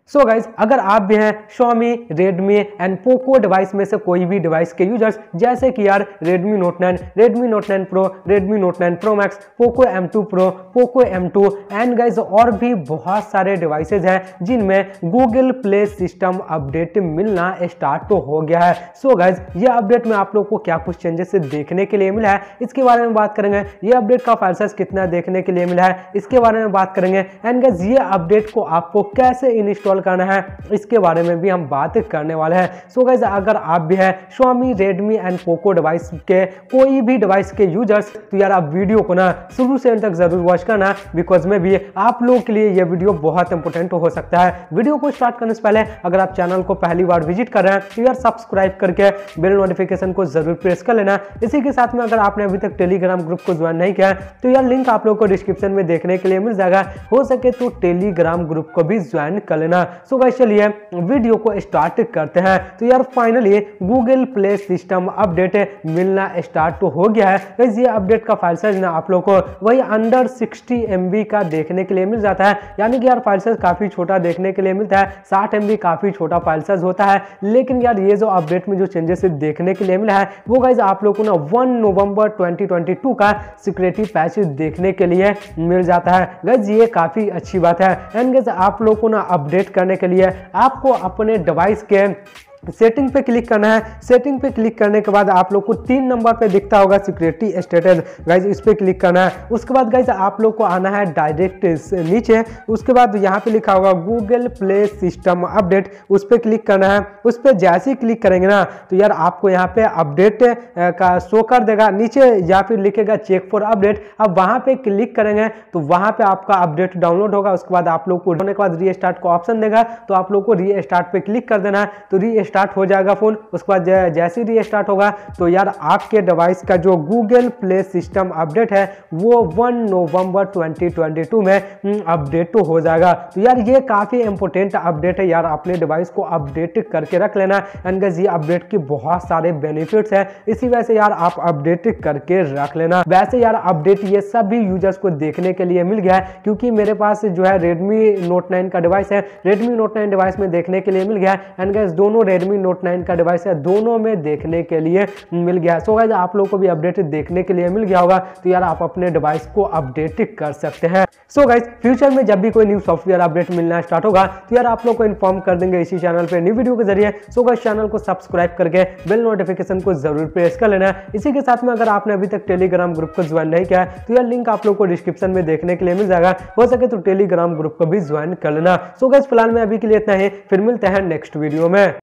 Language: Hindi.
सो गाइज अगर आप भी हैं Xiaomi, Redmi and Poco device में से कोई भी डिवाइस के यूजर्स, जैसे कि यार Redmi Note 9, Redmi Note 9 Pro, Redmi Note 9 Pro Max, Poco M2 Pro, Poco M2 and guys और भी बहुत सारे डिवाइसेज हैं जिनमें Google Play सिस्टम अपडेट मिलना स्टार्ट तो हो गया है। सो गाइज ये अपडेट में आप लोग को क्या कुछ चेंजेस देखने के लिए मिला है, इसके बारे में बात करेंगे। ये अपडेट का फाइल साइज कितना देखने के लिए मिला है, इसके बारे में बात करेंगे। एंड गाइज ये अपडेट को आपको कैसे इंस्टॉल करना है, इसके बारे में भी हम बात करने वाले हैं। सो गाइस अगर आप भी है Xiaomi, Redmi and Poco device के कोई भी डिवाइस के यूजर्स, तो यार आप वीडियो को ना शुरू से अंत तक जरूर वॉच करना, बिकॉज में भी आप लोगों के लिए ये वीडियो बहुत इंपॉर्टेंट हो सकता है। वीडियो को स्टार्ट करने से पहले अगर आप चैनल को पहली बार विजिट कर रहे हैं तो यार सब्सक्राइब करके बेल नोटिफिकेशन को जरूर प्रेस कर लेना। इसी के साथ में अगर आपने अभी तक टेलीग्राम ग्रुप को ज्वाइन नहीं किया है तो यार लिंक आप लोग को डिस्क्रिप्शन में देखने के लिए मिल जाएगा। हो सके तो टेलीग्राम ग्रुप को भी ज्वाइन कर लेना। सो गाइस चलिए वीडियो को स्टार्ट करते हैं। तो यार finally Google Play system update मिलना स्टार्ट तो हो गया है। गाइस ये अपडेट का फाइल साइज ना आप लोग को वही अंडर 60 MB का देखने के लिए मिल जाता है, यानी कि यार फाइल साइज काफी छोटा देखने के लिए मिलता है। 60 MB काफी छोटा फाइल साइज होता है, लेकिन यार ये जो अपडेट में जो चेंजेस देखने के लिए मिला है वो गाइस आप लोग को ना 1 नवंबर 2022 का सिक्योरिटी पैच देखने के लिए मिल जाता है। गाइस ये काफी अच्छी बात है। एंड गाइस आप लोग को ना अपडेट करने के लिए आपको अपने डिवाइस के सेटिंग पे क्लिक करना है। सेटिंग पे क्लिक करने के बाद आप लोग को 3 नंबर पे दिखता होगा सिक्योरिटी स्टेटस, गाइज इस पे क्लिक करना है। उसके बाद गाइज आप लोग को आना है डायरेक्ट नीचे, उसके बाद यहाँ पे लिखा होगा गूगल प्ले सिस्टम अपडेट, उस पे क्लिक करना है। उस पे जैसे ही क्लिक करेंगे ना तो यार आपको यहाँ पे अपडेट का शो कर देगा नीचे, या फिर लिखेगा चेक फॉर अपडेट। अब वहाँ पे क्लिक करेंगे तो वहाँ पे आपका अपडेट डाउनलोड होगा। उसके बाद आप लोग को होने के बाद रीस्टार्ट का ऑप्शन देगा, तो आप लोग को रीस्टार्ट पे क्लिक कर देना है, तो रीस्टार्ट हो जाएगा फोन। उसके बाद जैसे ही रीस्टार्ट होगा तो यार आपके डिवाइस का जो गूगल प्ले सिस्टम अपडेट है वो 1 नवंबर 2022 में अपडेट तो हो जाएगा। तो यार ये काफी इंपॉर्टेंट अपडेट है, यार अपने डिवाइस को अपडेट करके रख लेना। एंड गाइस ये अपडेट के बहुत सारे बेनिफिट्स हैं, इसी वजह से यार आप अपडेट करके रख लेना। वैसे यार अपडेट ये सभी यूजर्स को देखने के लिए मिल गया है, क्योंकि मेरे पास जो है Redmi Note 9 का डिवाइस है, Redmi Note 9 डिवाइस में देखने के लिए मिल गया है। एंड गाइस दोनों Redmi Note 9 का डिवाइस है, दोनों में देखने के लिए मिल गया है। सो गाइस आप लोगों को भी अपडेट देखने के लिए मिल गया होगा, तो यार आप अपने डिवाइस को अपडेट कर सकते हैं। सो गाइस फ्यूचर में जब भी कोई न्यू सॉफ्टवेयर अपडेट मिलना स्टार्ट होगा तो यार आप लोग को इन्फॉर्म कर देंगे इसी चैनल पे न्यू वीडियो के जरिए। सो गाइस चैनल को सब्सक्राइब करके बेल नोटिफिकेशन को जरूर प्रेस कर लेना। इसी के साथ में अगर आपने अभी तक टेलीग्राम ग्रुप को ज्वाइन नहीं किया है तो यार लिंक आप लोग को डिस्क्रिप्शन में देखने के लिए मिल जाएगा। हो सके तो टेलीग्राम ग्रुप को भी ज्वाइन कर लेना। सो गाइस फिलहाल में अभी के लिए इतना ही, फिर मिलते हैं नेक्स्ट वीडियो में।